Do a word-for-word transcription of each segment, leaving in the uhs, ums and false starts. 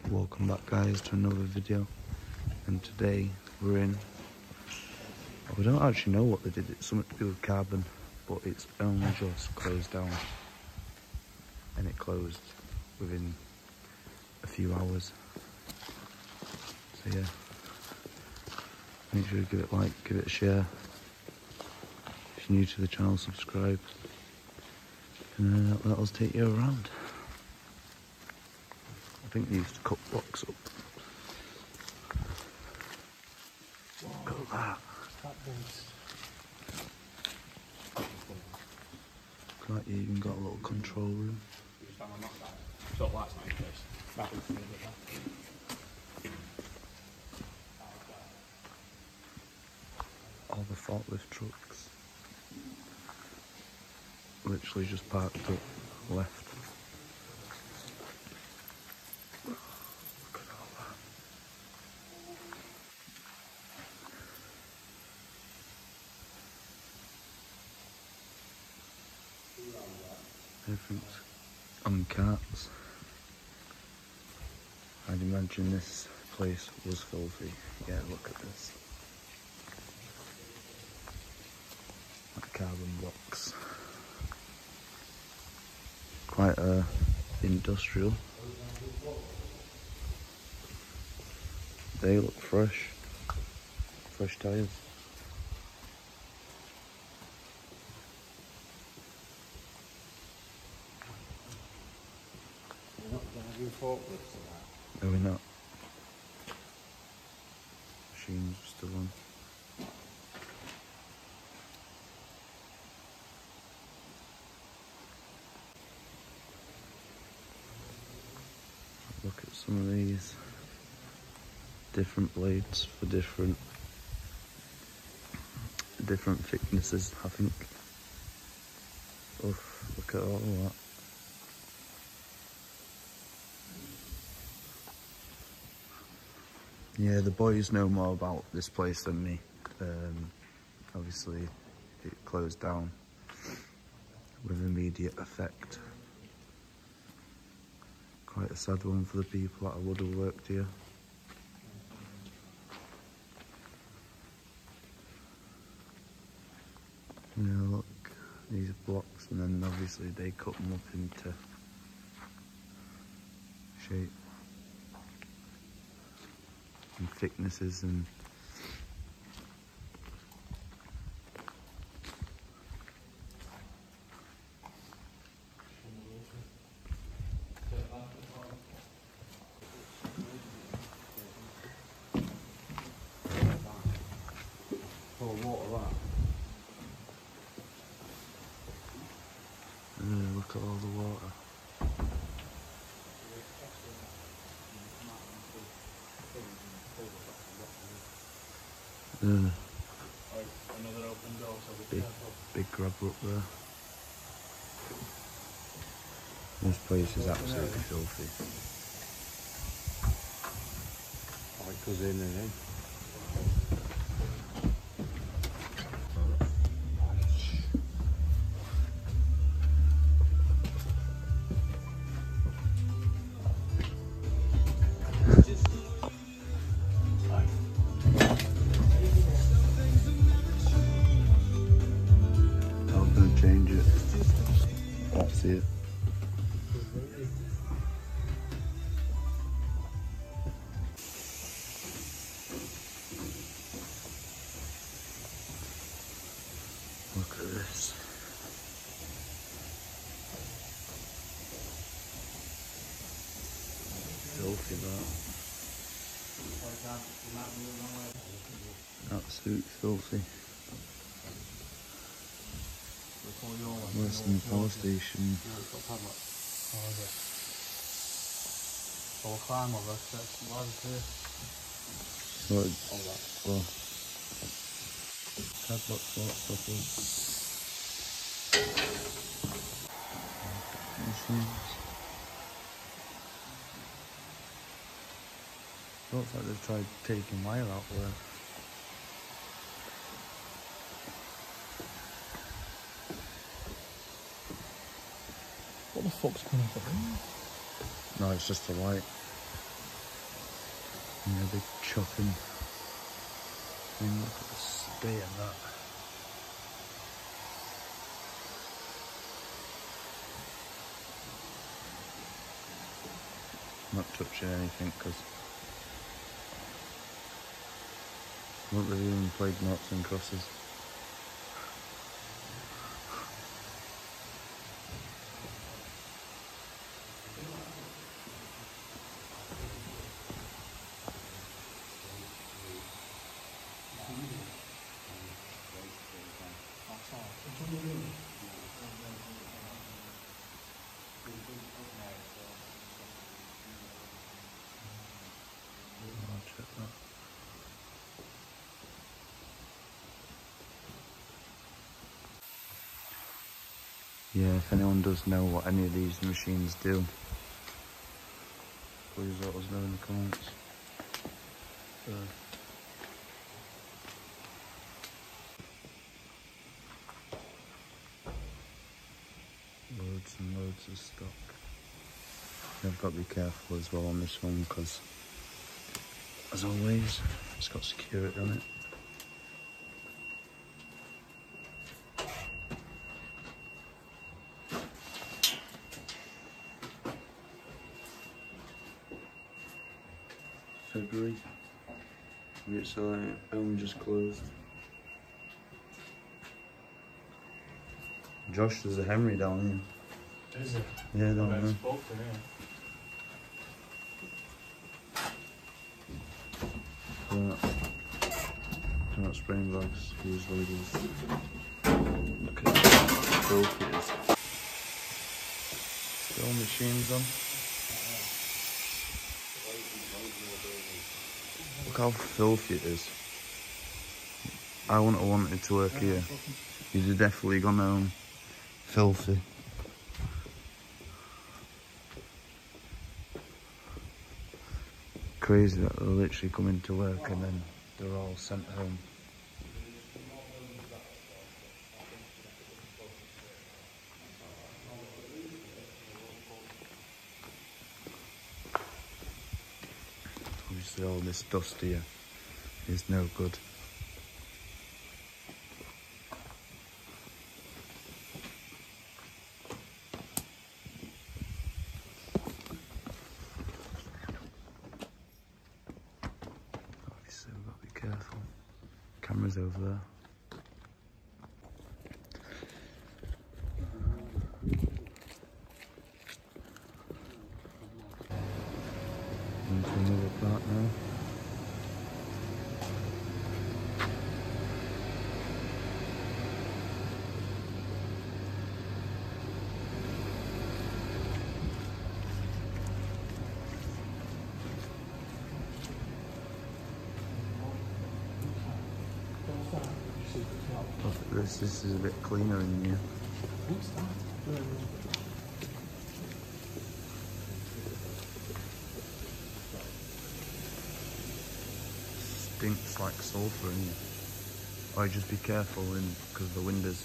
Welcome back guys to another video, and today we're in, we don't actually know what they did, it's something to do with carbon, but it's only just closed down, and it closed within a few hours. So yeah, make sure you give it a like, give it a share. If you're new to the channel, subscribe, and uh, let us take you around. I think they used to cut blocks up. Look at that. Look like you even got a little control room. All the forklift trucks literally just parked up, left. Everything's on carts. I'd imagine this place was filthy. Yeah, look at this. That carbon blocks. Quite uh, industrial. They look fresh. Fresh tyres. Are we not? Machines are still on. Look at some of these. Different blades for different different thicknesses, I think. Oof, look at all that. Yeah, the boys know more about this place than me. Um, obviously, it closed down with immediate effect. Quite a sad one for the people that would have worked here. Yeah, look, these blocks, and then obviously they cut them up into shape and thicknesses and full of water, that. uh, look at all the water. Uh, Another open door, so be big, careful. big grabber up there. This place is absolutely filthy. Oh, it goes in and in. I was going to change it. Can't see it. Look at this. Filthy that. Absolute filthy. Western Power Station. So we'll climb over, that's ladders here. So it's, All that. well, padlock sort stuff is. Machines. Looks like they've tried taking wire out there. What the fuck's going on? No, it's just the light. Yeah, big chopping thing. Look at the state of that. I'm not touching anything because look, they've even played knots and crosses. I'll check that. Yeah, if anyone does know what any of these machines do, please let us know in the comments. Uh, loads and loads of stock. I've got to be careful as well on this one because, as always, it's got security on it. February. It's uh, only just closed. Josh, there's a Henry down Is it? here. Yeah, down I there. spoke to him. Do not, do not spraying bags, use labels. Look at how filthy it is. Still machines on. Look how filthy it is. I wouldn't have wanted to work here. You'd have definitely gone home filthy. Crazy that they're literally coming to work and then they're all sent home. Obviously all this dust here is no good. Obviously we've got to be careful. Camera's over there. Into another part now. Look at this, this is a bit cleaner in here. Stinks like sulphur in here. Oh, just be careful in because of the windows.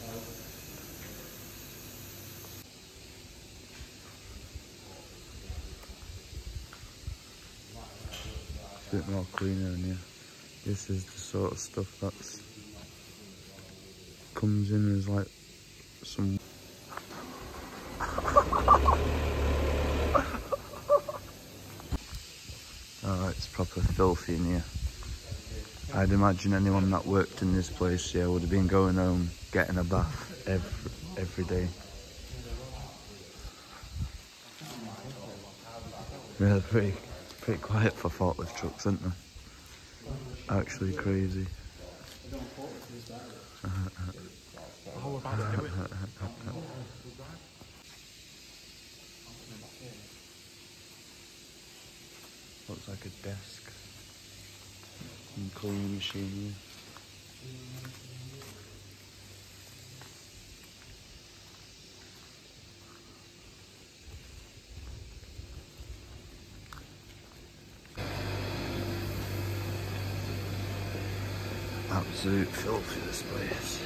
It's a bit more cleaner in here. This is the sort of stuff that's comes in as like some alright, it's proper filthy in here. I'd imagine anyone that worked in this place, yeah, would have been going home getting a bath every every day. Yeah, they're pretty pretty quiet for forklift trucks, aren't they? Actually crazy. Looks like a desk and cleaning machine here. Absolute filthy this place.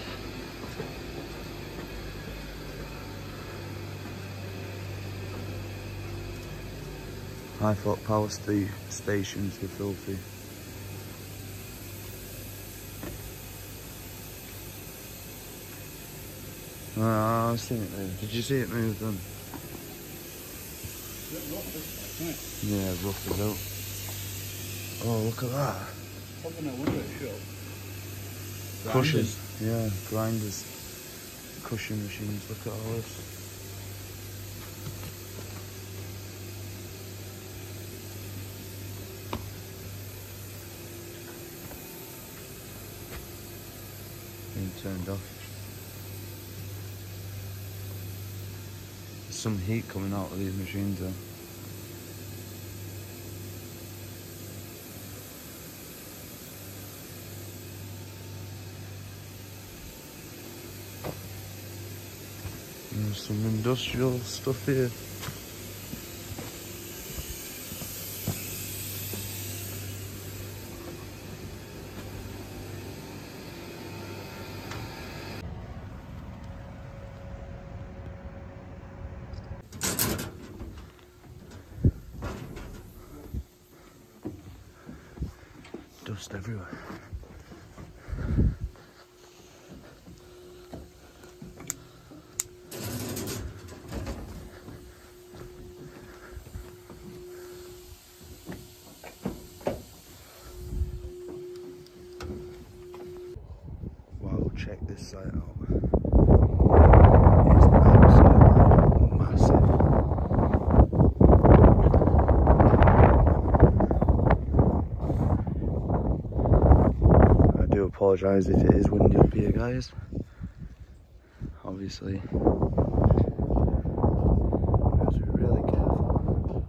I thought power st stations were filthy. Oh, I seen it move. Did you see it move then? Yeah, rough as out. Oh, look at that. Probably no wonder it's shut. Crushers. Yeah, grinders. Cushion machines. Look at all this. Being turned off. There's some heat coming out of these machines though. There's some industrial stuff here. Dust everywhere. Wow, check this site out. It's absolutely massive. I do apologise if it is windy up here, guys. Obviously, we have to be really careful.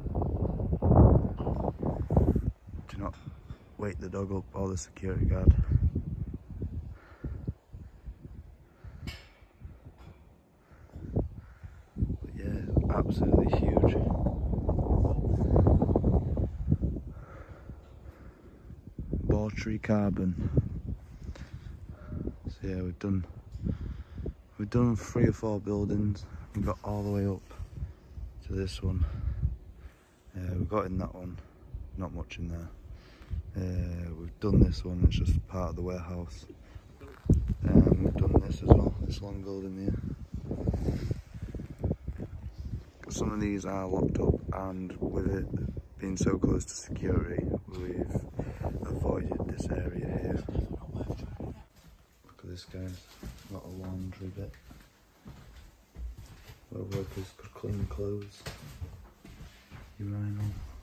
Do not wake the dog up or the security guard. But yeah, absolutely huge. Bawtry Carbon. So yeah, we've done we've done three or four buildings. We got all the way up to this one. Uh, we got in that one, not much in there. Uh, we've done this one, it's just part of the warehouse. Um, we've done this as well, this long building here. Some of these are locked up, and with it being so close to security, we've avoided this area here. Look at this, guys. Got a laundry bit where workers could clean clothes. Urinal.